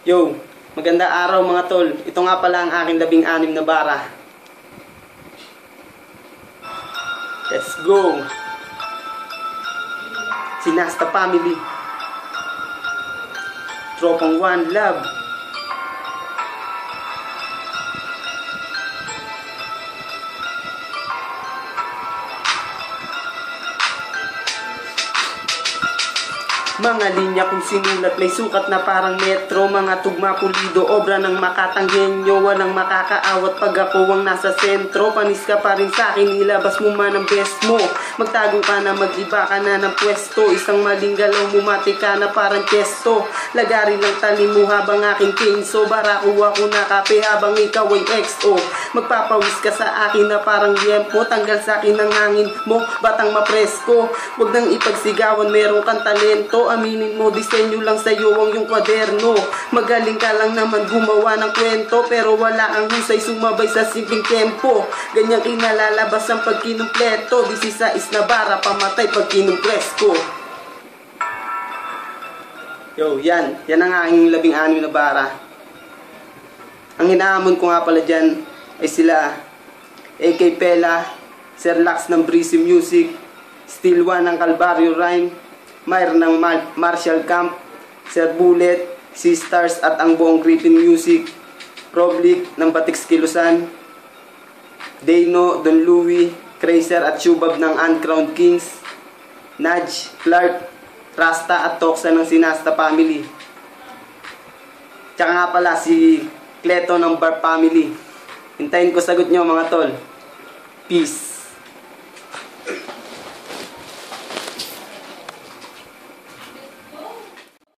Yo, maganda araw mga tol. Ito nga pala ang aking 16 na bara. Let's go! Sinasta Family. Tropang One Love. Mga linya kung sinulat may sukat na parang metro. Mga tugma pulido, obra ng makatanggenyo. Walang makakaawat pag ako ang nasa sentro. Panis ka pa rin sa'kin, ilabas mo man ang best mo. Magtago ka na, mag-iba ka na ng pwesto. Isang maling galaw, bumati ka na parang kesto. Lagari lang talim mo habang aking kinso. Barakuha ko na kape habang ikaw ay XO. Magpapawis ka sa akin na parang liempo. Tanggal sa akin ang hangin mo, batang mapresko. Huwag nang ipagsigawan, meron kang talento. Aminin mo, disenyo lang sa'yo ang yung kwaderno. Magaling ka lang naman gumawa ng kwento, pero wala ang husay sumabay sa simpleng tempo. Ganyang kinalalabas ang pagkinumpleto. 16 na bara, pamatay pag kinumplesko. Yo, yan ang aking 16 na bara. Ang hinahamon ko nga pala dyan ay sila AK Pela, Sir Lax ng Breezy Music, Steel One ng Calvario Rhyme, Myr ng Marshall Camp, Sir Bullet, Sisters at ang buong Griffin Music, Roblick ng Batix Kilusan, Dano, Don Louie, Crazer at Shubab ng Uncrowned Kings, Nudge, Clark, Rasta at Toxa ng Sinasta Family. Tsaka nga pala si Cleto ng Bar Family. Hintayin ko sagot nyo mga tol. Peace.